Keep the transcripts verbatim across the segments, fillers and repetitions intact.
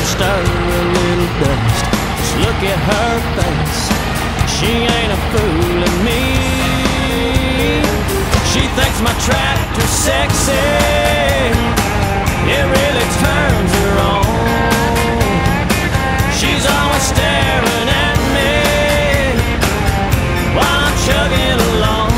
stir a little dust. Just look at her face, she ain't a fooling me. She thinks my tractor's sexy, it really turns her on. She's always staring at me while I'm chugging along.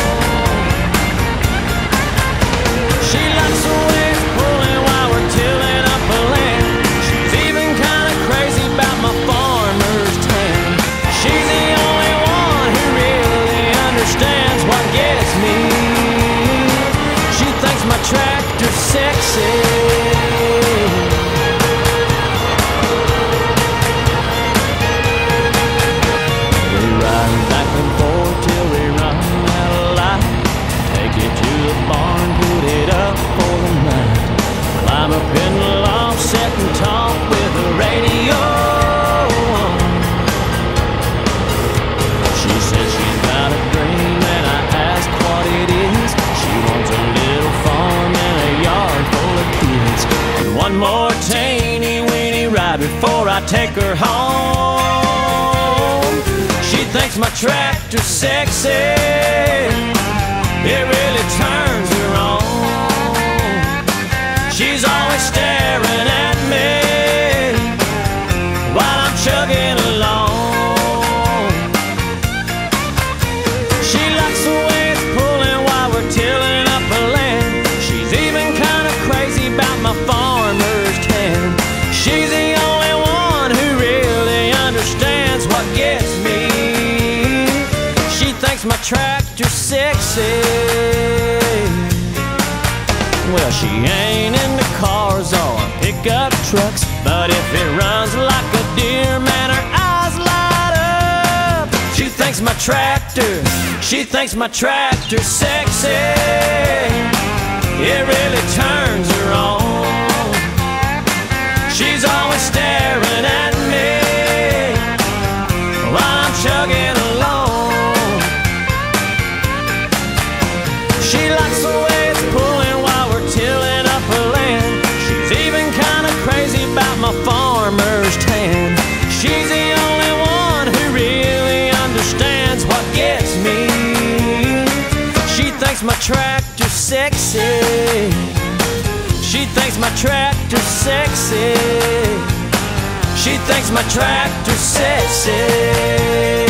She likes the way it's pulling while we're tilling up a land. She's even kinda crazy about my farmer's tan. She's the only one who really understands what gets me. She thinks my tractor's sexy. I'm up in the loft, sit and talk with the radio on. She says she's got a dream and I ask what it is. She wants a little farm and a yard full of kids, and one more teeny weeny ride before I take her home. She thinks my tractor's sexy, it really turns her on. She's always staring at me while I'm chugging along. She likes the way it's pulling while we're tilling up a land. She's even kinda crazy about my farmer's tan. She's the only one who really understands what gets me. She thinks my tractor's sexy. Well, she ain't into cars or pickup trucks, but if it runs like a deer, man, her eyes light up. She thinks my tractor, she thinks my tractor's sexy, it really turns her on. She's always staring at me while I'm chugging along. She likes the way it's pulling while we're tilling up a land. She's even kinda crazy about my farmer's tan. She's the only one who really understands what gets me. She thinks my tractor's sexy, she thinks my tractor's sexy, she thinks my tractor's sexy.